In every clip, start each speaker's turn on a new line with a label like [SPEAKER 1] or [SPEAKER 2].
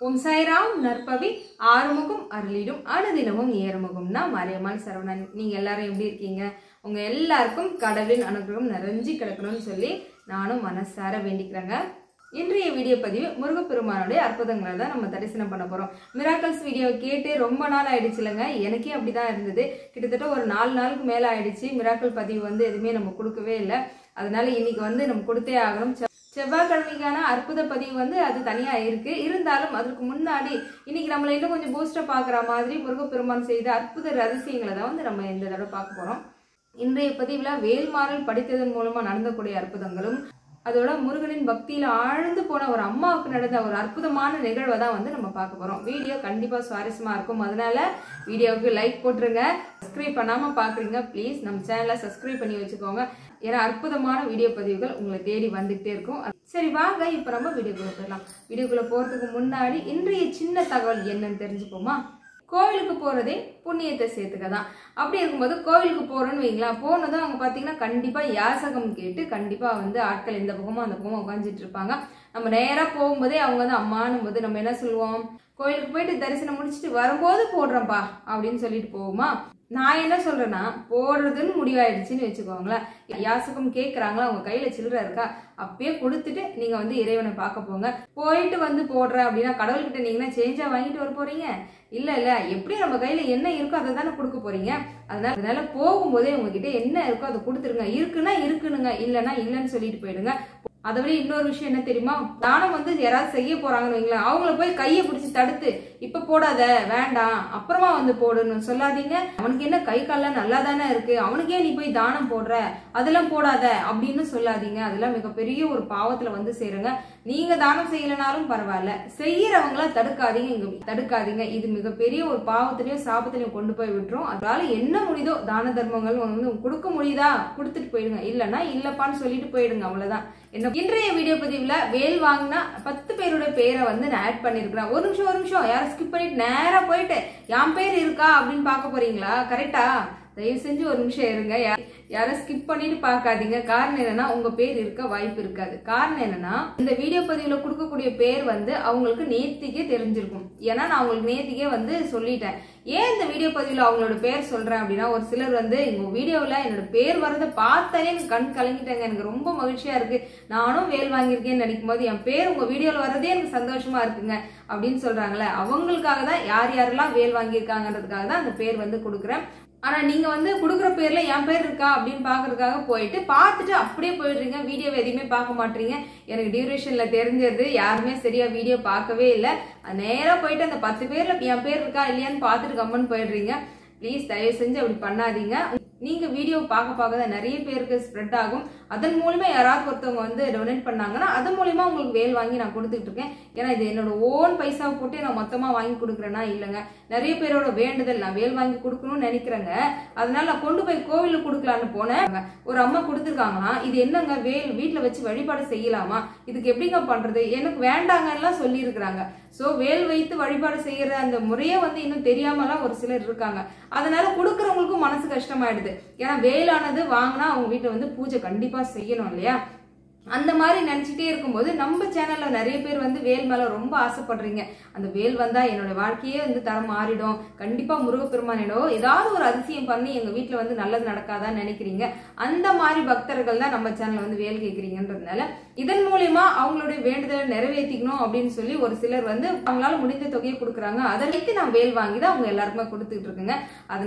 [SPEAKER 1] ஓம் சாய்ராம் நற்பவி ஆறுமுகம் அருளிடும் அனுதினமும் ஏறுமுகம்னா மரியம்மாள் சரவணன். நீங்கள் எல்லாரும் எப்படி இருக்கீங்க? உங்கள் எல்லாருக்கும் கடவுளின் அனுகிரகம் நிறைஞ்சி கிடக்கணும்னு சொல்லி நானும் மனசார வேண்டிக்கிறேங்க. இன்றைய வீடியோ பதிவு முருகப்பெருமானுடைய அற்புதங்களை தான் நம்ம தரிசனம் பண்ண போகிறோம். மிராக்கல்ஸ் வீடியோவை கேட்டு ரொம்ப நாள் ஆயிடுச்சு இல்லைங்க. எனக்கே அப்படி தான் இருந்தது. கிட்டத்தட்ட ஒரு 4 நாளுக்கு மேலே ஆயிடுச்சு. மிராக்கல் பதிவு எதுவுமே நம்ம கொடுக்கவே இல்லை. அதனால இன்னைக்கு நம்ம கொடுத்தே ஆகணும். செவ்வாய்க்கிழமைக்கான அற்புத பதிவு அது தனியாக இருக்கு. இருந்தாலும் அதற்கு முன்னாடி இன்னைக்கு நம்மளை இன்னும் கொஞ்சம் பூஸ்டர் பார்க்குற மாதிரி முருகப்பெருமான் செய்த அற்புத ரகசியங்களை தான் நம்ம இந்த தடவை பார்க்க போகிறோம். இன்றைய பதிவில் வேல்மாறல் படித்ததன் மூலமாக நடந்தக்கூடிய அற்புதங்களும் அதோட முருகனின் பக்தியில் ஆழ்ந்து போன ஒரு அம்மாவுக்கு நடந்த ஒரு அற்புதமான நிகழ்வை தான் நம்ம பார்க்க போகிறோம். வீடியோ கண்டிப்பாக சுவாரஸ்யமாக இருக்கும். அதனால வீடியோவுக்கு லைக் போட்டுருங்க. சப்ஸ்கிரைப் பண்ணாமல் பார்க்குறீங்க, ப்ளீஸ் நம்ம சேனலை சப்ஸ்கிரைப் பண்ணி வச்சுக்கோங்க. ஏன்னா அற்புதமான வீடியோ பதிவுகள் உங்களை தேடி வந்துகிட்டே இருக்கும். சரி வாங்க, இப்போ நம்ம வீடியோக்குள்ளே போயிடலாம். வீடியோக்குள்ளே போகிறதுக்கு முன்னாடி இன்றைய சின்ன தகவல் என்னன்னு தெரிஞ்சுப்போமா? கோவிலுக்கு போகிறதே புண்ணியத்தை சேர்த்துக்கதான். அப்படி இருக்கும்போது கோவிலுக்கு போகிறோன்னு வைங்களா, போனதும் அவங்க பார்த்தீங்கன்னா கண்டிப்பாக யாசகம் கேட்டு கண்டிப்பாக ஆட்கள் இந்த பக்கமும் அந்த பக்கமும் உட்காந்துட்டு இருப்பாங்க. நம்ம நேராக போகும்போதே அவங்க அம்மானும் போது நம்ம என்ன சொல்லுவோம், கோயிலுக்கு போயிட்டு தரிசனம் முடிச்சுட்டு வரும்போது போடுறோம்ப்பா அப்படின்னு சொல்லிட்டு போவோமா. நான் என்ன சொல்றேன்னா, போடுறதுன்னு முடிவாயிடுச்சுன்னு வச்சுக்கோங்களேன். யாசகம் கேட்குறாங்களா, அவங்க கையில சில்லறை இருக்கா, அப்பயே கொடுத்துட்டு நீங்க இறைவனை பார்க்க போங்க. போயிட்டு போடுறேன் அப்படின்னா கடவுள்கிட்ட நீங்கன்னா சேஞ்சா வாங்கிட்டு வர போறீங்க? இல்ல எப்படி நம்ம கையில என்ன இருக்கோ அதை தானே கொடுக்க போறீங்க. அதனால போகும்போதே உங்ககிட்ட என்ன இருக்கோ அதை கொடுத்துருங்க. இருக்குன்னா இருக்குனுங்க, இல்லைன்னா இல்லைன்னு சொல்லிட்டு போயிடுங்க. அதை விட இன்னொரு விஷயம் என்ன தெரியுமா, தானம் யாராவது செய்ய போறாங்கன்னு வைங்களேன், அவங்கள போய் கையை பிடிச்சி தடுத்து இப்ப போடாத, வேண்டாம், அப்புறமா போடுன்னு சொல்லாதீங்க. அவனுக்கு என்ன கை கால்லாம் நல்லா தானே இருக்கு, அவனுக்கே நீ போய் தானம் போடுற, அதெல்லாம் போடாத அப்படின்னு சொல்லாதீங்க. அதெல்லாம் மிகப்பெரிய ஒரு பாவத்துல சேருங்க. நீங்க தானம் செய்யலனாலும் பரவாயில்ல, செய்யறவங்கள தடுக்காதீங்க. இது மிகப்பெரிய ஒரு பாவத்திலையும் சாபத்திலையும் கொண்டு போய் விட்டுரும். அதனால என்ன முடியுதோ தான தர்மங்கள் கொடுக்க முடியுதா கொடுத்துட்டு போயிடுங்க, இல்லைன்னா இல்லப்பான்னு சொல்லிட்டு போயிடுங்க. அவ்வளவுதான். இன்றைய வீடியோ பதிவுல வேல் வாங்கினா 10 பேரோட பேரை நான் ஆட் பண்ணிருக்கிறேன். ஒரு நிமிஷம் யாரும் ஸ்கிப் பண்ணிட்டு நேரா போயிட்டு என் பேர் இருக்கா அப்படின்னு பார்க்க போறீங்களா? கரெக்டா? தயவு செஞ்சு ஒரு நிமிஷம் இருங்க. யாரும் ஸ்கிப் பண்ணிட்டு பார்க்காதீங்க. காரணம் என்னன்னா, உங்க பேர் இருக்க வாய்ப்பு இருக்காது. காரணம் என்னன்னா, இந்த வீடியோ பதிவுல கொடுக்கக்கூடிய பேர் அவங்களுக்கு நேத்திக்கே தெரிஞ்சிருக்கும். ஏன்னா நான் அவங்களுக்கு நேத்திக்கே சொல்லிட்டேன். ஏன் இந்த வீடியோ பதிவுல அவங்களோட பேர் சொல்றேன் அப்படின்னா, ஒரு சிலர் எங்க வீடியோவில் என்னோட பேர் வரதை பார்த்தாலே எனக்கு கண் கலங்கிட்டாங்க. எனக்கு ரொம்ப மகிழ்ச்சியா இருக்கு, நானும் வேல் வாங்கியிருக்கேன்னு நினைக்கும் போது என் பேர் உங்க வீடியோவில் வரதே எனக்கு சந்தோஷமா இருக்குங்க அப்படின்னு சொல்றாங்களே, அவங்களுக்காக தான் யாரெல்லாம் வேல் வாங்கியிருக்காங்கன்றதுக்காக தான் அந்த பேர் கொடுக்குறேன். ஆனா நீங்க கொடுக்குற பேர்ல என் பேர் இருக்கா அப்படின்னு பாக்குறதுக்காக போயிட்டு பார்த்துட்டு அப்படியே போயிடுறீங்க. வீடியோவை எதையுமே பார்க்க மாட்டீங்க. எனக்கு டியூரேஷன்ல தெரிஞ்சது யாருமே சரியா வீடியோ பார்க்கவே இல்லை. நேரா போயிட்டு அந்த 10 பேர்ல என் பேர் இருக்கா இல்லையான்னு பார்த்துட்டு கம்மன் போயிடுறீங்க. ப்ளீஸ் தயவு செஞ்சு அப்படி பண்ணாதீங்க. நீங்க வீடியோ பார்க்க தான் நிறைய பேருக்கு ஸ்ப்ரெட் ஆகும். அதன் மூலமா யாராவது ஒருத்தவங்க டொனேட் பண்ணாங்கன்னா அதன் மூலமா உங்களுக்கு வேல் வாங்கி நான் கொடுத்துட்டு இருக்கேன். ஏன்னா இது என்னோட ஓன் பைசாவை போட்டு நான் மொத்தமா வாங்கி கொடுக்குறேன்னா இல்லைங்க, நிறைய பேரோட வேண்டுதல் நான் வேல் வாங்கி கொடுக்கணும்னு நினைக்கிறேங்க. அதனால நான் கொண்டு போய் கோவிலுக்கு கொடுக்கலான்னு போனேன். ஒரு அம்மா கொடுத்துருக்காங்களாம், இது என்னங்க வேல் வீட்டுல வச்சு வழிபாடு செய்யலாமா, இதுக்கு எப்படிங்க பண்றது, எனக்கு வேண்டாங்கலாம் சொல்லி இருக்கிறாங்க. சோ வேல் வைத்து வழிபாடு செய்யற அந்த முறையே இன்னும் தெரியாமலாம் ஒரு சிலர் இருக்காங்க. அதனால கொடுக்கறவங்களுக்கும் மனசு கஷ்டமாயிடுது. ஏன்னா வேலானது வாங்கினா அவங்க வீட்டுல பூஜை கண்டிப்பா செய்யணும் இல்லையா. அந்த மாதிரி நினைச்சிட்டே இருக்கும்போது நம்ம சேனல்ல நிறைய பேர் வேல் மேல ரொம்ப ஆசைப்படுறீங்க. அந்த வேல் வந்தா என்னோட வாழ்க்கையே தரம் மாறிடும், கண்டிப்பா முருகப்பெருமானிடோ ஏதாவது ஒரு அதிசயம் பண்ணி எங்க வீட்டுல நல்லது நடக்காதான்னு நினைக்கிறீங்க. அந்த மாதிரி பக்தர்கள் தான் நம்ம சேனல்ல வேல் கேட்கறீங்கன்றதுனால இதன் மூலியமா அவங்களுடைய வேண்டுதலை நிறைவேற்றிக்கணும் அப்படின்னு சொல்லி ஒரு சிலர் அவங்களால முடிந்த தொகையை கொடுக்குறாங்க. அதை வைத்து நான் வேல் வாங்கி தான் அவங்க எல்லாருக்குமே கொடுத்துட்டு இருக்குங்க.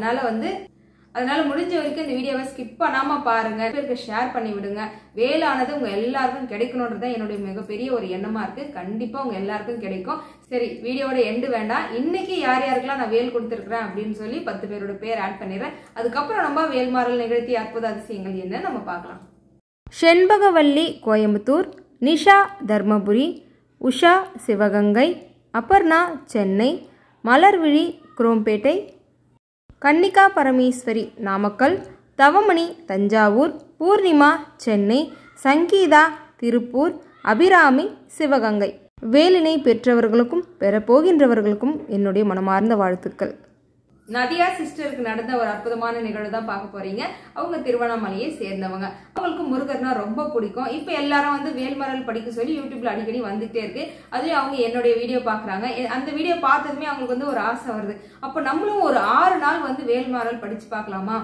[SPEAKER 1] அதனால முடிஞ்ச வரைக்கும் இந்த வீடியோவை ஸ்கிப் பண்ணாம பாருங்க, பேருக்கு ஷேர் பண்ணி விடுங்க. வேலானது உங்க எல்லாருக்கும் கிடைக்கணும்ன்றதான் என்னுடைய மிகப்பெரிய ஒரு எண்ணமா இருக்கு. கண்டிப்பா உங்க எல்லாருக்கும் கிடைக்கும். சரி, வீடியோட எண்டு வேண்டாம். இன்னைக்கு யாருக்கெல்லாம் நான் வேல் கொடுத்துருக்கிறேன் அப்படின்னு சொல்லி 10 பேரோட பேர் ஆட் பண்ணிடுறேன். அதுக்கப்புறம் நம்ம வேல்மாறல் நிகழ்த்திய அற்புத அதிசயங்கள் என்ன நம்ம பார்க்கலாம்.
[SPEAKER 2] செண்பகவல்லி கோயம்புத்தூர், நிஷா தர்மபுரி, உஷா சிவகங்கை, அபர்ணா சென்னை, மலர்விழி குரோம்பேட்டை, கன்னிகா பரமேஸ்வரி நாமக்கல், தவமணி தஞ்சாவூர், பூர்ணிமா சென்னை, சங்கீதா திருப்பூர், அபிராமி சிவகங்கை. வேலினை பெற்றவர்களுக்கும் பெறப்போகின்றவர்களுக்கும் என்னுடைய மனமார்ந்த வாழ்த்துக்கள்.
[SPEAKER 1] நதியா சிஸ்டருக்கு நடந்த ஒரு அற்புதமான நிகழ்வு தான் பார்க்க போறீங்க. அவங்க திருவண்ணாமலையை சேர்ந்தவங்க. அவங்களுக்கு முருகர்னா ரொம்ப பிடிக்கும். இப்ப எல்லாரும் வந்து வேல்மாறல் படிக்க சொல்லி யூடியூப்ல அடிக்கடி வந்துட்டே இருக்கு. அதுலயும் அவங்க என்னுடைய வீடியோ பாக்குறாங்க. அந்த வீடியோ பார்த்ததுமே அவங்களுக்கு வந்து ஒரு ஆசை வருது. அப்ப நம்மளும் ஒரு 6 நாள் வந்து வேல்மாறல் படிச்சு பார்க்கலாமா?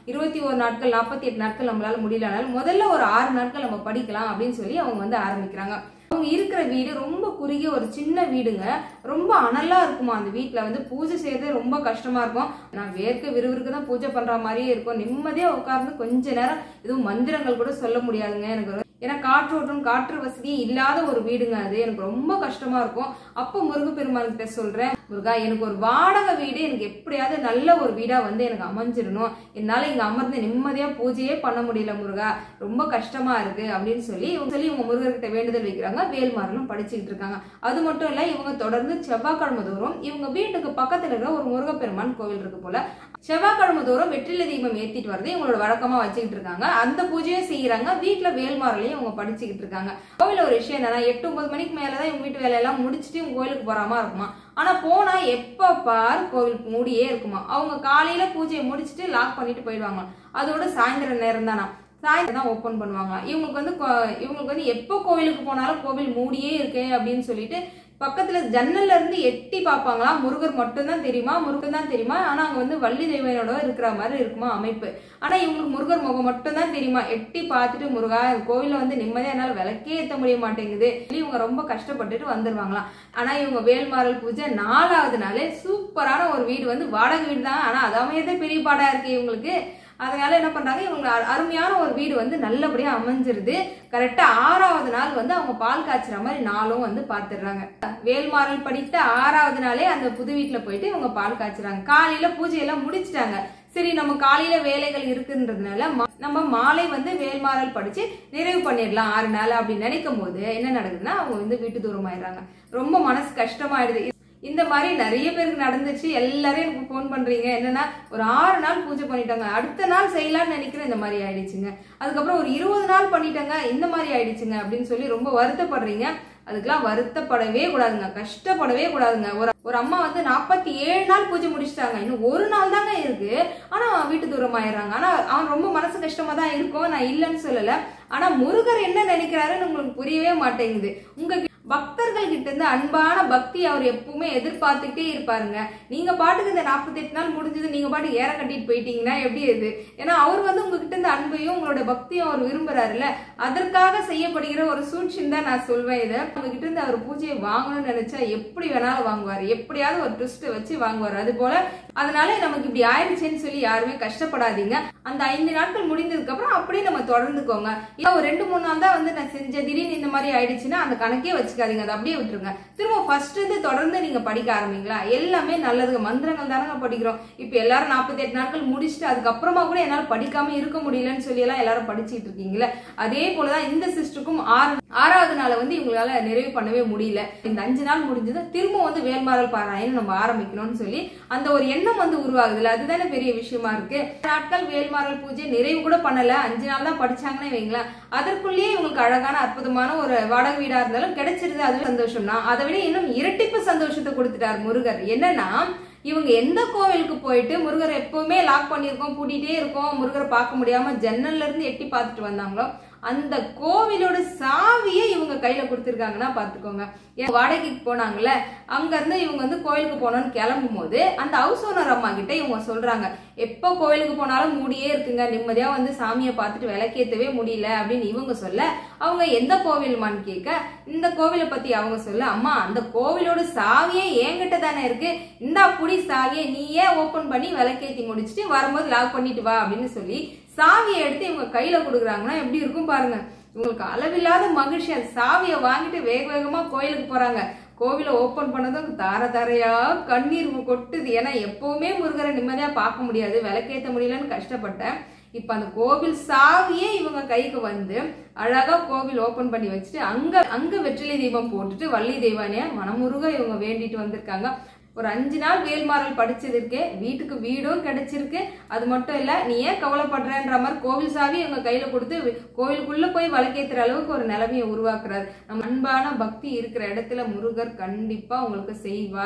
[SPEAKER 1] 21 நாட்கள் 48 நாட்கள் நம்மளால முடியலனாலும் முதல்ல ஒரு 6 நாட்கள் நம்ம படிக்கலாம் அப்படின்னு சொல்லி அவங்க வந்து ஆரம்பிக்கிறாங்க. அவங்க இருக்கிற வீடு ரொம்ப குறுகிய ஒரு சின்ன வீடுங்க. ரொம்ப அனலா இருக்குமா. அந்த வீட்டுல வந்து பூஜை செய்யறது ரொம்ப கஷ்டமா இருக்கும். நான் வேர்க்க விறுவிறுக்கு தான் பூஜை பண்ற மாதிரியே இருக்கும். நிம்மதியா உட்கார்ந்து கொஞ்ச நேரம் எதுவும் மந்திரங்கள் கூட சொல்ல முடியாதுங்க. எனக்கு ஏன்னா காற்றோட்டம் காற்று வசதியும் இல்லாத ஒரு வீடுங்க. அது எனக்கு ரொம்ப கஷ்டமா இருக்கும். அப்ப முருகப்பெருமான்கிட்ட சொல்றேன், முருகா எனக்கு ஒரு வாடகை வீடு எனக்கு எப்படியாவது நல்ல ஒரு வீடா வந்து எனக்கு அமைஞ்சிடணும். என்னால இங்க அமர்ந்து நிம்மதியா பூஜையே பண்ண முடியல முருகா, ரொம்ப கஷ்டமா இருக்கு அப்படின்னு சொல்லி இவங்க முருகர்கிட்ட வேண்டுதல் வைக்கிறாங்க. வேல்மாறலும் படிச்சுக்கிட்டு இருக்காங்க. அது மட்டும் இல்ல, இவங்க தொடர்ந்து செவ்வாய்க்கிழமை தோறும் இவங்க வீட்டுக்கு பக்கத்துல இருக்கிற ஒரு முருகப்பெருமான் கோவில் இருக்கு போல, செவ்வாய்க்கிழமை தோறும் வெற்றிலை தீபம் ஏத்திட்டு வரது இவங்களோட வழக்கமா வச்சுக்கிட்டு இருக்காங்க. அந்த பூஜையும் செய்யறாங்க. வீட்டுல வேல்மாறலையும் அவங்க படிச்சுக்கிட்டு இருக்காங்க. கோவில ஒரு விஷயம் என்னன்னா 8-9 மணிக்கு மேலதான் இவங்க வீட்டு வேலையெல்லாம் முடிச்சுட்டு இவங்க கோயிலுக்கு போறாம இருக்குமா. ஆனா போனா எப்ப பாரு கோவில் மூடியே இருக்குமா. அவங்க காலையில பூஜையை முடிச்சுட்டு லாக் பண்ணிட்டு போயிடுவாங்க. அதோட சாயந்தரம் நேரம் தானா, சாயந்தரம் தான் ஓபன் பண்ணுவாங்க. இவங்களுக்கு வந்து எப்போ கோவிலுக்கு போனாலும் கோவில் மூடியே இருக்கு அப்படின்னு சொல்லிட்டு பக்கத்துல ஜன்னல்ல இருந்து எட்டி பாப்பாங்களா. முருகர் மட்டும் தான் தெரியுமா. ஆனா அங்க வந்து வள்ளி தெய்வனோட இருக்கிற மாதிரி இருக்குமா அமைப்பு. ஆனா இவங்களுக்கு முருகர் முகம் மட்டும் தான் தெரியுமா. எட்டி பார்த்துட்டு முருகா கோவில வந்து நிம்மதியா என்னால விளக்கே ஏத்த முடிய மாட்டேங்குது, இவங்க ரொம்ப கஷ்டப்பட்டுட்டு வந்துருவாங்களாம். ஆனா இவங்க வேல்மாறல் பூஜை 4வது நாளே சூப்பரான ஒரு வீடு வந்து வாடகை வீடு தான். ஆனா அது அமையதே பெரிய பாடா இருக்கு இவங்களுக்கு. அதனால என்ன பண்றாங்க, இவங்க அருமையான ஒரு வீடு வந்து நல்லபடியா அமைஞ்சிருது. கரெக்டா 6வது நாள் வந்து அவங்க பால் காய்ச்சுற மாதிரி நாளும் வந்து பாத்துடுறாங்க. வேல்மாறல் படித்த 6வது நாளே அந்த புது வீட்டுல போயிட்டு இவங்க பால் காய்ச்சுறாங்க. காலையில பூஜையெல்லாம் முடிச்சுட்டாங்க. சரி நம்ம காலையில வேலைகள் இருக்குன்றதுனால நம்ம மாலை வந்து வேல்மாறல் படிச்சு நிறைவு பண்ணிடலாம் 6 நாள் அப்படின்னு நினைக்கும் போது என்ன நடக்குதுன்னா அவங்க வந்து வீட்டு தூரம் ஆயிடுறாங்க. ரொம்ப மனசு கஷ்டமாயிடுது. இந்த மாதிரி நிறைய பேருக்கு நடந்துச்சு. எல்லாரும் எனக்கு போன் பண்றீங்க, என்னன்னா ஒரு 6 நாள் பூஜை பண்ணிட்டாங்க, அடுத்த நாள் செய்யலாம்னு நினைக்கிறேன், இந்த மாதிரி ஆயிடுச்சுங்க. அதுக்கப்புறம் ஒரு 20 நாள் பண்ணிட்டாங்க, இந்த மாதிரி ஆயிடுச்சுங்க அப்படின்னு சொல்லி ரொம்ப வருத்தப்படுறீங்க. அதுக்கெல்லாம் வருத்தப்படவே கூடாதுங்க, கஷ்டப்படவே கூடாதுங்க. ஒரு அம்மா வந்து 47 நாள் பூஜை முடிச்சிட்டாங்க, இன்னும் ஒரு நாள் தாங்க இருக்கு, ஆனா வீட்டு தூரம் ஆயிடுறாங்க. ஆனா அவன் ரொம்ப மனசு கஷ்டமா தான் இருக்கும், நான் இல்லைன்னு சொல்லல. ஆனா முருகர் என்ன நினைக்கிறாருன்னு உங்களுக்கு புரியவே மாட்டேங்குது. உங்க பக்தர்கள் கிட்ட இருந்து அன்பான பக்தி அவர் எப்பவுமே எதிர்பார்த்துட்டே இருப்பாருங்க. நீங்க பாட்டுக்கு இந்த 48 நாள் முடிஞ்சது நீங்க பாட்டுக்கு ஏற கட்டிட்டு போயிட்டீங்கன்னா எப்படி இது? ஏன்னா அவர் வந்து உங்ககிட்ட இருந்து அன்பையும் உங்களோட பக்தியும் அவர் விரும்புறாருல்ல, அதற்காக செய்யப்படுகிற ஒரு சூழ்ச்சின்னு தான் நான் சொல்வேன். இதை உங்ககிட்ட இருந்து அவர் பூஜையை வாங்கணும்னு நினைச்சா எப்படி வேணாலும் வாங்குவாரு, எப்படியாவது ஒரு ட்விஸ்ட் வச்சு வாங்குவாரு. அது போல அதனால நமக்கு இப்படி ஆயிடுச்சுன்னு சொல்லி யாருமே கஷ்டப்படாதீங்க. அந்த 5 நாட்கள் முடிந்ததுக்கு அப்புறம் அப்படியே நம்ம தொடர்ந்துக்கோங்க. இல்ல ஒரு 2-3 நாள் தான் வந்து நான் செஞ்ச திடீர்னு இந்த மாதிரி ஆயிடுச்சுன்னா அந்த கணக்கே வச்சுக்காதீங்க, அதை அப்படியே விட்டுருங்க. திரும்ப ஃபர்ஸ்ட் இருந்து தொடர்ந்து நீங்க படிக்க ஆரம்பிங்களா, எல்லாமே நல்லதுங்க. மந்திரங்கள் தானங்க படிக்கிறோம். இப்ப எல்லாரும் 48 நாட்கள் முடிச்சுட்டு அதுக்கப்புறமா கூட என்னால படிக்காம இருக்க முடியலன்னு சொல்லி எல்லாம் எல்லாரும் படிச்சுட்டு இருக்கீங்களா, அதே போலதான் இந்த சிஸ்டருக்கும் 6வது நாளை வந்து இவங்களால நிறைவு பண்ணவே முடியல. இந்த 5 நாள் முடிஞ்சது திரும்ப வந்து வேல்மாறல் பாராயணம் நம்ம ஆரம்பிக்கணும்னு சொல்லி அந்த ஒரு எண்ணம் வந்து உருவாகுதுல, அதுதானே பெரிய விஷயமா இருக்கு. நாட்கள் வேல்மாறல் பூஜை நிறைவு கூட பண்ணல, 5 நாள் தான் படிச்சாங்கன்னு வைங்களேன். அதற்குள்ளேயே இவங்களுக்கு அழகான அற்புதமான ஒரு வாடகை வீடா இருந்தாலும் கிடைச்சிருது, அதுவே சந்தோஷம் தான். அதை விட இன்னும் இரட்டிப்பு சந்தோஷத்தை கொடுத்துட்டார் முருகர். என்னன்னா இவங்க எந்த கோவிலுக்கு போயிட்டு முருகர் எப்பவுமே லாக் பண்ணிருக்கோம், பூட்டிட்டே இருக்கோம், முருகரை பார்க்க முடியாம ஜன்னல்ல இருந்து எட்டி பார்த்துட்டு வந்தாங்களோ அந்த கோவிலோட சாவியை இவங்க கையில கொடுத்திருக்காங்கன்னா பாத்துக்கோங்க. வாடகைக்கு போனாங்கல்ல, அங்க இருந்து இவங்க வந்து கோயிலுக்கு போனோம்னு கிளம்பும் போது அந்த ஹவுஸ் ஓனர் அம்மா கிட்ட இவங்க சொல்றாங்க, எப்போ கோயிலுக்கு போனாலும் மூடியே இருக்குங்க, நிம்மதியா வந்து சாமியை பார்த்துட்டு விளக்கேற்றவே முடியல அப்படின்னு இவங்க சொல்ல, அவங்க எந்த கோவில்மான்னு கேட்க இந்த கோவிலை பத்தி அவங்க சொல்ல, அம்மா அந்த கோவிலோட சாவியே என்கிட்ட தானே இருக்கு, இந்த புடி சாவியை நீயே ஓபன் பண்ணி விளக்கேற்றி முடிச்சுட்டு வரும்போது லாக் பண்ணிட்டு வா அப்படின்னு சொல்லி சாவியை எடுத்து இவங்க கையில கொடுக்குறாங்கன்னா எப்படி இருக்கும் பாருங்க. இவங்களுக்கு அளவில்லாத மகிழ்ச்சி. அந்த சாவியை வாங்கிட்டு வேக வேகமா கோயிலுக்கு போறாங்க. கோவிலை ஓபன் பண்ணதும் தார தாரையா கண்ணீர் கொட்டுது. ஏன்னா எப்பவுமே முருகரை நிம்மதியா பார்க்க முடியாது, விளக்கேற்ற முடியலன்னு கஷ்டப்பட்டேன். இப்ப அந்த கோவில் சாவியே இவங்க கைக்கு வந்து அழகா கோவில் ஓபன் பண்ணி வச்சுட்டு அங்க வெற்றிலை தீபம் போட்டுட்டு வள்ளி தெய்வானைய மனமுருக இவங்க வேண்டிட்டு வந்திருக்காங்க. ஒரு 5 நாள் வேல்மாறல் படிச்சதுக்கு வீட்டுக்கு வீடும் கிடைச்சிருக்கு. அது மட்டும் இல்ல, நீ ஏன் கவலைப்படுறன்ற மாதிரி கோவில் சாவி இவங்க கையில கொடுத்து கோவிலுக்குள்ள போய் வழக்கேத்துற அளவுக்கு ஒரு நிலைமையை உருவாக்குறாரு. நம்ம அன்பான பக்தி இருக்கிற இடத்துல முருகர் கண்டிப்பா உங்களுக்கு செய்வார்.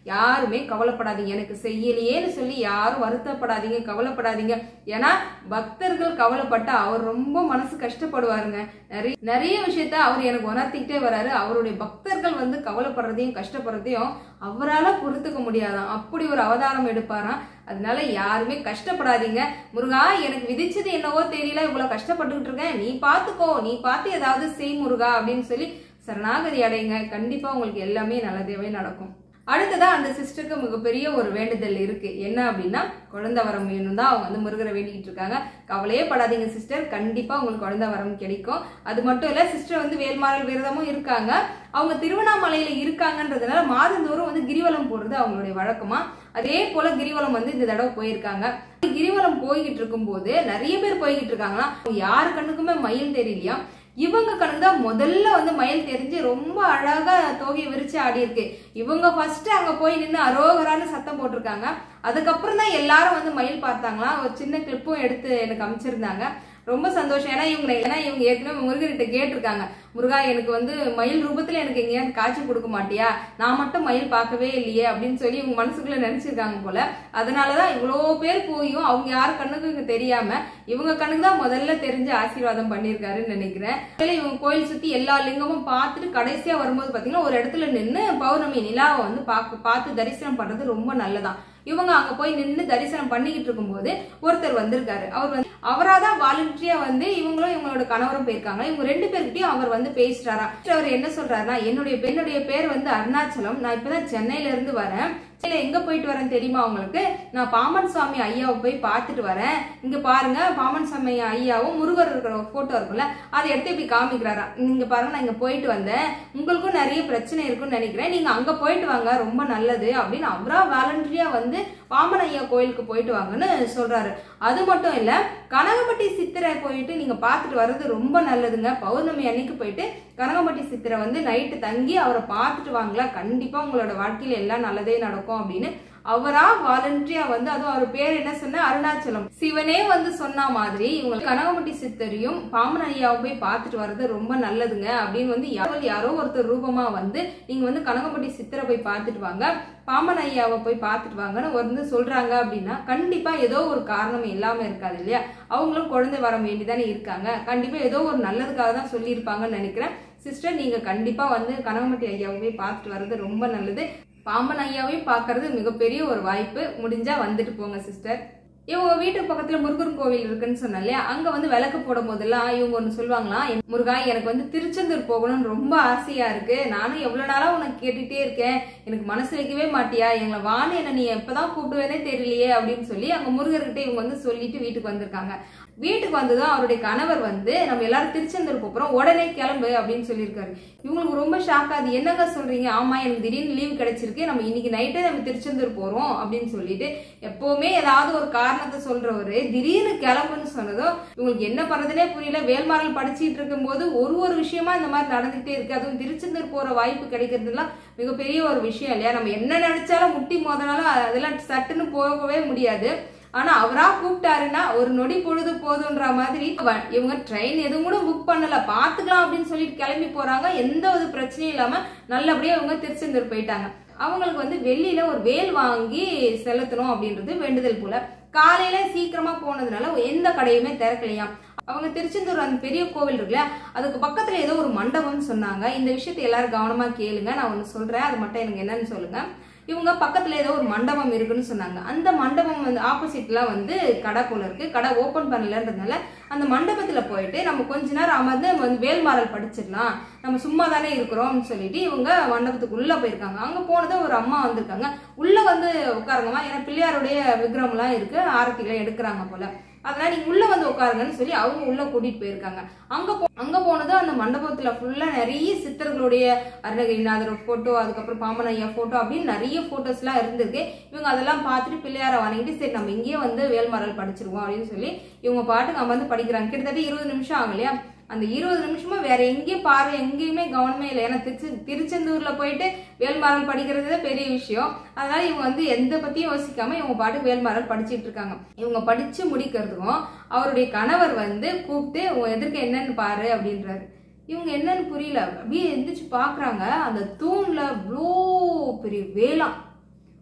[SPEAKER 1] யாருமே கவலைப்படாதீங்க, எனக்கு செய்யலையேன்னு சொல்லி யாரும் வருத்தப்படாதீங்க, கவலைப்படாதீங்க. ஏன்னா பக்தர்கள் கவலைப்பட்டா அவர் ரொம்ப மனசு கஷ்டப்படுவாருங்க. நிறைய விஷயத்த அவர் எனக்கு உணர்த்திக்கிட்டே வராரு. அவருடைய பக்தர்கள் வந்து கவலைப்படுறதையும் கஷ்டப்படுறதையும் அவரால் பொறுத்துக்க முடியாதான், அப்படி ஒரு அவதாரம் எடுப்பாராம். அதனால யாருமே கஷ்டப்படாதீங்க. முருகா எனக்கு விதிச்சது என்னவோ தெரியல, இவ்வளவு கஷ்டப்பட்டுக்கிட்டு இருக்கேன், நீ பாத்துக்கோ, நீ பார்த்து ஏதாவது செய் முருகா அப்படின்னு சொல்லி சரணாகதி அடைங்க. கண்டிப்பா உங்களுக்கு எல்லாமே நல்லதாவே நடக்கும். அடுத்ததா அந்த சிஸ்டருக்கு மிகப்பெரிய ஒரு வேண்டுதல் இருக்கு. என்ன அப்படின்னா குழந்தை வரம் வேணும் தான் அவங்க வந்து முருகரை வேண்டிக்கிட்டு இருக்காங்க. கவலையே படாதீங்க சிஸ்டர், கண்டிப்பா உங்களுக்கு குழந்தை வரம் கிடைக்கும். அது மட்டும் இல்ல, சிஸ்டர் வந்து வேல்மாறல் விரதமும் இருக்காங்க. அவங்க திருவண்ணாமலையில இருக்காங்கன்றதுனால மாதந்தோறும் வந்து கிரிவலம் போடுறது அவங்களுடைய வழக்கமா. அதே போல கிரிவலம் வந்து இந்த தடவை போயிருக்காங்க. கிரிவலம் போய்கிட்டு இருக்கும் போது நிறைய பேர் போய்கிட்டு இருக்காங்கன்னா யாரு கண்ணுக்குமே மயில் தெரியலையா, இவங்க கணக்கு தான் முதல்ல வந்து மயில் தெரிஞ்சு ரொம்ப அழகா தோகையை விரிச்சு ஆடி இருக்கு. இவங்க ஃபர்ஸ்ட் அங்க போய் நின்று அரோகரான்னு சத்தம் போட்டிருக்காங்க. அதுக்கப்புறம் தான் எல்லாரும் வந்து மயில் பார்த்தாங்களா. ஒரு சின்ன கிளிப்பும் எடுத்து எனக்கு அமைச்சிருந்தாங்க. ரொம்ப சந்தோஷம். ஏன்னா இவங்க ஏற்கனவே முருகர்கிட்ட கேட்டிருக்காங்க, முருகா எனக்கு வந்து மயில் ரூபத்துல எனக்கு எங்கேயாவது காட்சி கொடுக்க மாட்டியா, நான் மட்டும் மயில் பார்க்கவே இல்லையே அப்படின்னு சொல்லி இவங்க மனசுக்குள்ள நினைச்சிருக்காங்க போல. அதனாலதான் இவ்வளோ பேர் போயும் அவங்க யார் கண்ணுக்கு தெரியாம இவங்க கண்ணுக்கு தான் முதல்ல தெரிஞ்சு ஆசீர்வாதம் பண்ணியிருக்காருன்னு நினைக்கிறேன். இவங்க கோயில் சுத்தி எல்லா லிங்கமும் பார்த்துட்டு கடைசியா வரும்போது பாத்தீங்கன்னா ஒரு இடத்துல நின்று பௌர்ணமி நிலாவை வந்து பார்த்து தரிசனம் பண்றது ரொம்ப நல்லதான். இவங்க அங்க போய் நின்று தரிசனம் பண்ணிக்கிட்டு இருக்கும் போது ஒருத்தர் வந்திருக்காரு. அவர் வந்து அவராதான் வாலண்டியா வந்து இவங்களும் இவங்களோட கணவரும் போயிருக்காங்க. இவங்க 2 பேர்கிட்டயும் அவர் வந்து பேசுறாரா. அவர் என்ன சொல்றாருன்னா, என்னுடைய பேர் வந்து அருணாச்சலம், நான் இப்பதான் சென்னையில இருந்து வரேன். எங்க போயிட்டு வரேன் தெரியுமா உங்களுக்கு, நான் பாமன் சுவாமி ஐயாவை போய் பார்த்துட்டு வரேன். இங்க பாருங்க, பாமன் சுவாமி ஐயாவும் முருகர் இருக்கிற போட்டோ இருக்குல்ல, அதை எடுத்து இப்படி காமிக்கிறாரா. நீங்க பாருங்க, நான் இங்க போயிட்டு வந்தேன், உங்களுக்கும் நிறைய பிரச்சனை இருக்குன்னு நினைக்கிறேன், நீங்க அங்க போயிட்டு வாங்க, ரொம்ப நல்லது அப்படின்னு அவரா வாலண்டரியா வந்து பாமன் ஐயா கோயிலுக்கு போயிட்டு வாங்கன்னு சொல்றாரு. அது மட்டும் இல்ல, கனகம்பட்டி சித்திரை போயிட்டு நீங்க பாத்துட்டு வர்றது ரொம்ப நல்லதுங்க. பௌர்ணமி அன்னைக்கு போயிட்டு கனகம்பட்டி சித்திரை வந்து நைட்டு தங்கி அவரை பார்த்துட்டு வாங்களா, கண்டிப்பா உங்களோட வாழ்க்கையில எல்லாம் நல்லதே நடக்கும் அப்படின்னு அவரா வாலண்டரியா வந்து, அதுவும் அவர் பேர் என்ன சொன்ன, அருணாச்சலம், சிவனே வந்து சொன்ன மாதிரி இவங்க கனகம்பட்டி சித்தரையும் பாமன் ஐயாவை போய் பார்த்துட்டு வர்றது ரொம்ப நல்லதுங்க அப்படின்னு வந்து யாரோ ஒருத்தர் ரூபமா வந்து நீங்க வந்து கனகம்பட்டி சித்தரை போய் பார்த்துட்டு வாங்க, பாமன் ஐயாவை போய் பார்த்துட்டு வாங்கன்னு வந்து சொல்றாங்க. அப்படின்னா கண்டிப்பா ஏதோ ஒரு காரணம் இல்லாம இருக்காது இல்லையா. அவங்களும் குழந்தை வர வேண்டிதானே இருக்காங்க. கண்டிப்பா ஏதோ ஒரு நல்லதுக்காக தான் சொல்லியிருப்பாங்கன்னு நினைக்கிறேன். சிஸ்டர் நீங்க கண்டிப்பா வந்து கனகம்பட்டி ஐயாவை போய் பார்த்துட்டு வர்றது ரொம்ப நல்லது. பாம்பன் ஐயாவையும் பார்க்கறது மிகப்பெரிய ஒரு வாய்ப்பு. முடிஞ்சா வந்துட்டு போங்க சிஸ்டர். இவங்க வீட்டுக்கு பக்கத்துல முருகன் கோவில் இருக்குன்னு சொன்னா இல்லையா, அங்க வந்து விளக்கு போடும் போதெல்லாம் இவங்க ஒண்ணு சொல்லுவாங்களாம், முருகா எனக்கு வந்து திருச்செந்தூர் போகணும்னு ரொம்ப ஆசையா இருக்கு, நானும் எவ்வளவு நாளா உனக்கு கேட்டுட்டே இருக்கேன், எனக்கு மனசு வைக்கவே மாட்டியா, எங்களை வான்னு என்ன நீ எப்பதான் கூப்பிடுவேனே தெரியலையே அப்படின்னு சொல்லி அங்க முருகர்கிட்ட இவங்க வந்து சொல்லிட்டு வீட்டுக்கு வந்திருக்காங்க. வீட்டுக்கு வந்ததும் அவருடைய கணவர் வந்து நம்ம எல்லாரும் திருச்செந்தூர் போறோம், உடனே கிளம்பு அப்படின்னு சொல்லியிருக்காரு. இவங்களுக்கு ரொம்ப ஷாக் ஆகுது. என்னங்க சொல்றீங்க? ஆமா எனக்கு திடீர்னு லீவ் கிடைச்சிருக்கு, நம்ம இன்னைக்கு நைட்டே நம்ம திருச்செந்தூர் போறோம் அப்படின்னு சொல்லிட்டு எப்பவுமே ஏதாவது ஒரு காரணத்தை சொல்றவரு திடீர்னு கிளம்புன்னு சொன்னதும் இவங்களுக்கு என்ன பண்றதுனே புரியல. வேல்மாறல் படிச்சுட்டு இருக்கும் போது ஒரு விஷயமா இந்த மாதிரி நடந்துகிட்டே இருக்கு. அதுவும் திருச்செந்தூர் போற வாய்ப்பு கிடைக்கிறதுலாம் மிகப்பெரிய ஒரு விஷயம் இல்லையா. நம்ம என்ன நினைச்சாலும் முட்டி மோதனாலும் அதெல்லாம் சட்டுன்னு போகவே முடியாது. ஆனா அவரா கூப்பிட்டாருன்னா ஒரு நொடி பொழுது போதுன்ற மாதிரி இவங்க ட்ரெயின் எதுவும் கூட புக் பண்ணல, பாத்துக்கலாம் அப்படின்னு சொல்லிட்டு கிளம்பி போறாங்க. எந்த ஒரு பிரச்சனையும் இல்லாம நல்லபடியா இவங்க திருச்செந்தூர் போயிட்டாங்க. அவங்களுக்கு வந்து வெள்ளியில ஒரு வேல் வாங்கி செலுத்தணும் அப்படின்றது வேண்டுதல் போல. காலையில சீக்கிரமா போனதுனால எந்த கடையுமே திறக்கலையாம். அவங்க திருச்செந்தூர் அந்த பெரிய கோவில் இருக்குல்ல, அதுக்கு பக்கத்துல ஏதோ ஒரு மண்டபம்னு சொன்னாங்க. இந்த விஷயத்தை எல்லாரும் கவனமா கேளுங்க, நான் ஒண்ணு சொல்றேன், அது மட்டும் எனக்கு என்னன்னு சொல்லுங்க. இவங்க பக்கத்துல ஏதோ ஒரு மண்டபம் இருக்குன்னு சொன்னாங்க. அந்த மண்டபம் வந்து ஆப்போசிட்ல வந்து கடை போல இருக்கு. கடை ஓபன் பண்ணலன்றதுனால அந்த மண்டபத்துல போயிட்டு நம்ம கொஞ்ச நேரம் அமர்ந்து வந்து வேல்மாறல் படிச்சிடலாம், நம்ம சும்மா தானே இருக்கிறோம்னு சொல்லிட்டு இவங்க மண்டபத்துக்கு உள்ள போயிருக்காங்க. அங்க போனதும் ஒரு அம்மா வந்திருக்காங்க. உள்ள வந்து உட்காருங்கம்மா, ஏன்னா பிள்ளையாருடைய விக்கிரகம் எல்லாம் இருக்கு, ஆரத்திகளை எடுக்கிறாங்க போல, அதனால நீங்க உள்ள வந்து உட்காருங்கன்னு சொல்லி அவங்க உள்ள கூட்டிட்டு போயிருக்காங்க. அங்க போனது அந்த மண்டபத்துல ஃபுல்லா நிறைய சித்தர்களுடைய அருணகிரிநாதர் போட்டோ, அதுக்கப்புறம் பாமன் ஐயா போட்டோ அப்படின்னு நிறைய போட்டோஸ் எல்லாம் இருந்திருக்கு. இவங்க அதெல்லாம் பார்த்துட்டு பிள்ளையார வாங்கிட்டு சரி நம்ம இங்கேயே வந்து வேல்மாறல் படிச்சிருவோம் அப்படின்னு சொல்லி இவங்க பாட்டுக்கு அமர்ந்து படிக்கிறாங்க. கிட்டத்தட்ட 20 நிமிஷம் ஆகலையா. அந்த 20 நிமிஷமா வேற எங்கேயும் பார்வை எங்கேயுமே கவனமே இல்லை. ஏன்னா திருச்செந்தூர்ல போயிட்டு வேல்மாறல் படிக்கிறது பெரிய விஷயம். அதனால இவங்க வந்து எந்த பத்தியும் யோசிக்காம இவங்க பாட்டுக்கு வேல்மாறல் படிச்சுட்டு இருக்காங்க. இவங்க படிச்சு முடிக்கிறதுக்கும் அவருடைய கணவர் வந்து கூப்பிட்டு உங்க எதிர்க்க என்னன்னு பாரு அப்படின்றாரு. இவங்க என்னன்னு புரியல, அப்படியே எந்திரிச்சு பாக்குறாங்க. அந்த தூண்ல இவ்வளோ பெரிய வேலாம்,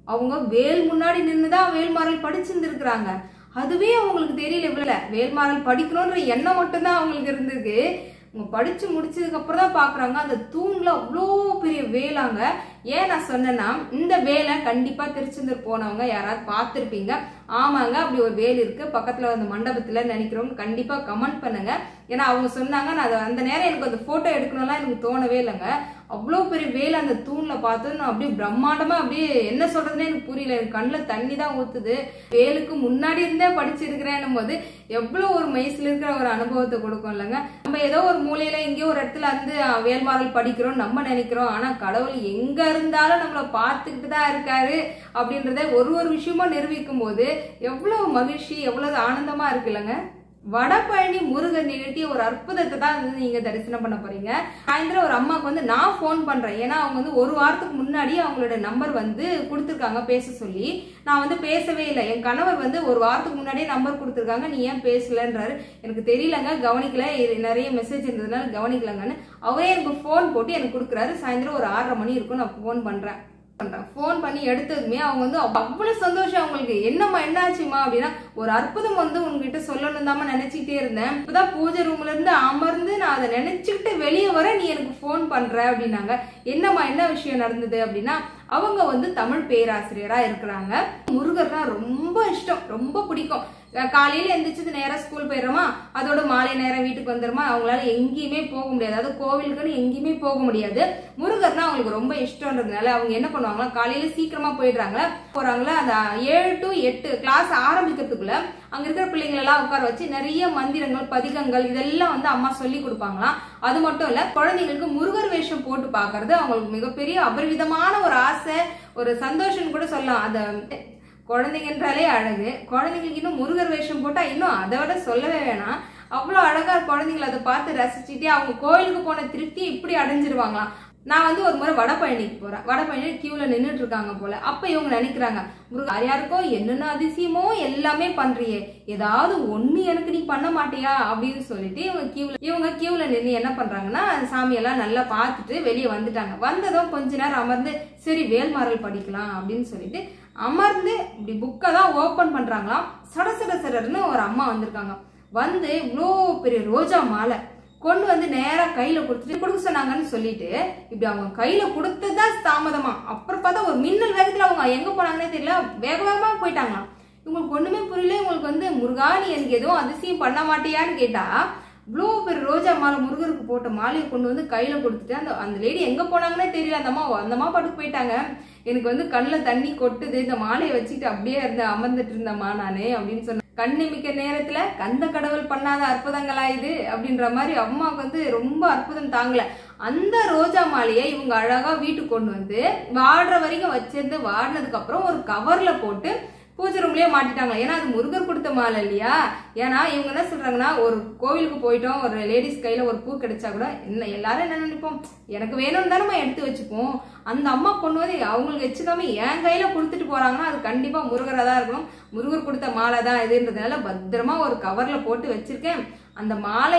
[SPEAKER 1] அவங்க வேல் முன்னாடி நின்றுதான் வேல்மாறல் படிச்சிருந்துருக்குறாங்க. அதுவே அவங்களுக்கு தெரியல. இவ்வளவு வேல்மாறல் படிக்கணும்ன்ற எண்ணம் மட்டும்தான் அவங்களுக்கு இருந்திருக்கு. அவங்க படிச்சு முடிச்சதுக்கு அப்புறம் தான் பாக்குறாங்க அந்த தூண்ல அவ்வளோ பெரிய வேலாங்க. ஏன் நான் சொன்னேன்னா, இந்த வேலை கண்டிப்பா திருச்செந்தூர் போனவங்க யாராவது பார்த்துருப்பீங்க. ஆமாங்க, அப்படி ஒரு வேல் இருக்கு பக்கத்துல அந்த மண்டபத்துல நினைக்கிறவங்க கண்டிப்பா கமெண்ட் பண்ணுங்க. ஏன்னா அவங்க சொன்னாங்க, நான் அந்த நேரம் எனக்கு அந்த போட்டோ எடுக்கணும்லாம் எனக்கு தோணவே இல்லைங்க. அவ்வளோ பெரிய வேலை அந்த தூண்ல பார்த்து நான் அப்படியே பிரம்மாண்டமா அப்படியே என்ன சொல்றதுன்னு எனக்கு புரியல. எனக்கு கண்ணில் தண்ணி தான் ஊத்துது. வேலுக்கு முன்னாடி இருந்தே படிச்சிருக்கிறேன் போது எவ்வளவு ஒரு மைஸ்ல இருக்கிற ஒரு அனுபவத்தை கொடுக்கும் இல்லைங்க. நம்ம ஏதோ ஒரு மூலையில எங்கேயோ ஒரு இடத்துல இருந்து வேல்மாறல் படிக்கிறோம் நம்ம நினைக்கிறோம். ஆனா கடவுள் எங்க இருந்தாலும் நம்மள பார்த்துக்கிட்டு தான் இருக்காரு அப்படின்றத ஒரு விஷயமா நிரூபிக்கும் போது எவ்வளவு மகிழ்ச்சி, எவ்வளவு ஆனந்தமா இருக்கு இல்லைங்க. வடபழனி முருகன் நிகழ்த்திய ஒரு அற்புதத்தை தான் நீங்க தரிசனம் பண்ண போறீங்க. சாயந்தரம் ஒரு அம்மாவுக்கு நான் போன் பண்றேன். ஏன்னா அவங்க ஒரு வாரத்துக்கு முன்னாடி அவங்களோட நம்பர் கொடுத்துருக்காங்க பேச சொல்லி. நான் பேசவே இல்லை. என் கணவர் ஒரு வாரத்துக்கு முன்னாடியே நம்பர் கொடுத்துருக்காங்க, நீ ஏன் பேசலன்றாரு. எனக்கு தெரியலங்க, கவனிக்கல, நிறைய மெசேஜ் இருந்ததுனால கவனிக்கலங்கன்னு அவரே எனக்கு போன் போட்டு எனக்கு கொடுக்குறாரு. சாயந்தரம் ஒரு 6:30 மணி இருக்கும். நான் போன் பண்றேன். போன் பண்ணி எடுத்ததுமே அவங்க அவ்வளவு சந்தோஷம். அவங்களுக்கு என்னம்மா என்னாச்சுமா அப்படின்னா, ஒரு அற்புதம் உங்ககிட்ட சொல்லணும் தான் நினைச்சுக்கிட்டே இருந்தேன். இப்பதான் பூஜை ரூம்ல இருந்து அமர்ந்து நான் அதை நினைச்சுக்கிட்டு வெளியே வர நீ எனக்கு போன் பண்ற அப்படின்னாங்க. என்னம்மா என்ன விஷயம் நடந்தது அப்படின்னா, அவங்க தமிழ் பேராசிரியரா இருக்கிறாங்க. முருகர்னா ரொம்ப இஷ்டம், ரொம்ப பிடிக்கும். காலையில எந்திரிச்சது நேரம் ஸ்கூல் போயிடுறோமா, அதோட மாலை நேரம் வீட்டுக்கு வந்துடுமா. அவங்களால எங்கேயுமே போக முடியாது, அதாவது கோவிலுக்குன்னு எங்கேயுமே போக முடியாது. முருகர்னா அவங்களுக்கு ரொம்ப இஷ்டம்ன்றதுனால அவங்க என்ன பண்ணுவாங்களா, காலையில சீக்கிரமா போறாங்களா அந்த 7 to 8 கிளாஸ் ஆரம்பிக்கிறதுக்குள்ள அங்க இருக்கிற பிள்ளைங்களை எல்லாம் உட்கார வச்சு நிறைய மந்திரங்கள், பதிகங்கள் இதெல்லாம் அம்மா சொல்லி கொடுப்பாங்களாம். அது மட்டும் இல்ல, குழந்தைங்களுக்கு முருகர் வேஷம் போட்டு பாக்குறது அவங்களுக்கு மிகப்பெரிய அபரிவிதமான ஒரு ஆசை, ஒரு சந்தோஷம் கூட சொல்லலாம். அத குழந்தைங்கன்றாலே அழகு, குழந்தைங்களுக்கு இன்னும் முருகர் வேஷம் போட்டா இன்னும் அதை விட சொல்லவே வேணாம். அவ்வளவு அழகா குழந்தைங்களை அதை பார்த்து ரசிச்சுட்டு அவங்க கோயிலுக்கு போன திருப்தி இப்படி அடைஞ்சிருவாங்களாம். நான் ஒரு முறை வடபழனிக்கு போறேன். வடபழனி கியூல நின்றுட்டு இருக்காங்க போல. அப்ப இவங்க நினைக்கிறாங்க, முருகர் யாருக்கோ என்னென்ன அதிசயமோ எல்லாமே பண்றியே, ஏதாவது ஒண்ணு எனக்கு நீ பண்ண மாட்டியா அப்படின்னு சொல்லிட்டு இவங்க கியூல நின்று என்ன பண்றாங்கன்னா, சாமியெல்லாம் நல்லா பார்த்துட்டு வெளியே வந்துட்டாங்க. வந்ததும் கொஞ்ச நேரம் அமர்ந்து சரி வேல்மாறல் படிக்கலாம் அப்படின்னு சொல்லிட்டு அமர்ந்து இப்படி புக்கை தான் ஓபன் பண்றாங்களாம். சடசடன்னு ஒரு அம்மா வந்திருக்காங்க. இவ்வளோ பெரிய ரோஜா மாலை கொண்டு நேரா கையில கொடுக்க சொன்னாங்கன்னு சொல்லிட்டு இப்படி அவங்க கையில கொடுத்ததான் தாமதமா. அப்புறம் பார்த்தா ஒரு மின்னல் வேகத்துல அவங்க எங்க போனாங்கன்னே தெரியல, வேக வேகமா போயிட்டாங்களாம். இவங்களுக்கு ஒண்ணுமே புரியல. இவங்களுக்கு முருகா நீ எனக்கு எதுவும் அதிசயம் பண்ண மாட்டியான்னு கேட்டா, இவ்வளோ பெரிய ரோஜா மாலை முருகருக்கு போட்ட மாலையை கொண்டு கையில கொடுத்துட்டு அந்த லேடி எங்க போனாங்கன்னே தெரியல. அந்த அம்மா பாட்டுக்கு போயிட்டாங்க. எனக்கு கண்ணில் தண்ணி கொட்டுது, இந்த மாலையை வச்சுட்டு அப்படியே அமர்ந்துட்டு இருந்தம்மா நானு அப்படின்னு சொன்ன. கண்ணிமிக்க நேரத்துல கந்த கடவுள் பண்ணாத அற்புதங்களா இது அப்படின்ற மாதிரி அம்மாவுக்கு ரொம்ப அற்புதம் தாங்கல. அந்த ரோஜா மாலையை இவங்க அழகா வீட்டுக்கு கொண்டு வாடுற வரைக்கும் வச்சிருந்து வாடினதுக்கு அப்புறம் ஒரு கவர்ல போட்டு பூஜை ரூம்லயே மாட்டிட்டாங்களா. ஏன்னா அது முருகர் கொடுத்த மாலை இல்லையா. ஏன்னா இவங்க என்ன சொல்றாங்கன்னா, ஒரு கோவிலுக்கு போயிட்டோம், ஒரு லேடிஸ் கையில ஒரு பூ கிடைச்சா கூட என்ன எல்லாரும் என்ன நினைப்போம், எனக்கு வேணும்னு தானே நம்ம எடுத்து வச்சுப்போம். அந்த அம்மா கொண்டு அவங்களுக்கு வச்சுக்காம என் கையில கொடுத்துட்டு போறாங்கன்னா அது கண்டிப்பா முருகரா தான் இருக்கணும். முருகர் கொடுத்த மாலை தான் இதுன்றதுனால பத்திரமா ஒரு கவர்ல போட்டு வச்சிருக்கேன். அந்த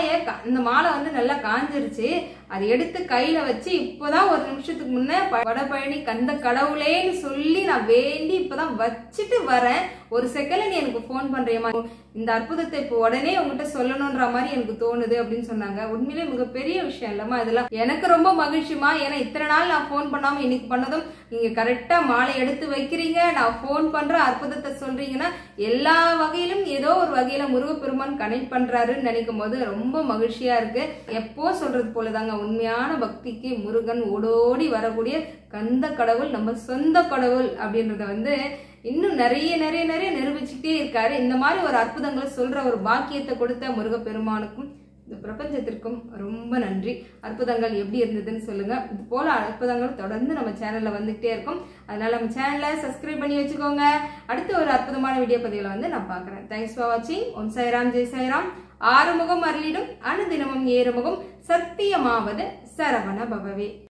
[SPEAKER 1] மாலை நல்லா காஞ்சிருச்சு. அதை எடுத்து கையில வச்சு இப்பதான் ஒரு நிமிஷத்துக்கு முன்ன வடபழனி கந்த கடவுளேன்னு சொல்லி நான் வேண்டி இப்பதான் வச்சுட்டு வரேன். ஒரு செகண்ட் நீ எனக்கு போன் பண்றியமா, இந்த அற்புதத்தை இப்போ உடனே உங்ககிட்ட சொல்லணும்ன்ற மாதிரி எனக்கு தோணுது அப்படின்னு சொன்னாங்க. உண்மையிலே மிகப்பெரிய விஷயம் இல்லம்மா இதெல்லாம். எனக்கு ரொம்ப மகிழ்ச்சிமா. ஏன்னா இத்தனை நாள் நான் போன் பண்ணாம இன்னைக்கு பண்ணதும் நீங்க கரெக்டா மாலை எடுத்து வைக்கிறீங்க, நான் போன் பண்ற அற்புதத்தை சொல்றீங்கன்னா எல்லா வகையிலும் ஏதோ ஒரு வகையில முருகப்பெருமான் கனெக்ட் பண்றாருன்னு நினைக்கும் போது ரொம்ப மகிழ்ச்சியா இருக்கு. எப்போ சொல்றது போலதாங்க, உண்மையான பக்திக்கு முருகன் ஓடோடி வரக்கூடிய கந்த கடவுள் நம்ம சொந்த கடவுள் அப்படின்றத இன்னும் நிறைய நிறைய நிறைய நிரூபிச்சுட்டே இருக்காரு. இந்த மாதிரி ஒரு அற்புதங்களை சொல்ற ஒரு பாக்கியத்தை கொடுத்த முருகப்பெருமானுக்கும் இந்த பிரபஞ்சத்திற்கும் ரொம்ப நன்றி. அற்புதங்கள் எப்படி இருந்ததுன்னு சொல்லுங்க. இது போல அற்புதங்கள் தொடர்ந்து நம்ம சேனல்ல வந்துகிட்டே இருக்கும். அதனால நம்ம சேனலை சப்ஸ்கிரைப் பண்ணி வச்சுக்கோங்க. அடுத்த ஒரு அற்புதமான வீடியோ பதிவுல நான் பாக்குறேன். தேங்க்ஸ் ஃபார் வாட்சிங். ஓம் சாய்ராம், ஜெய் சாய்ராம். ஆறுமுகம் அருளிடும் அனுதினமும் ஏறுமுகம் சத்தியமாவது சரவண பவவே.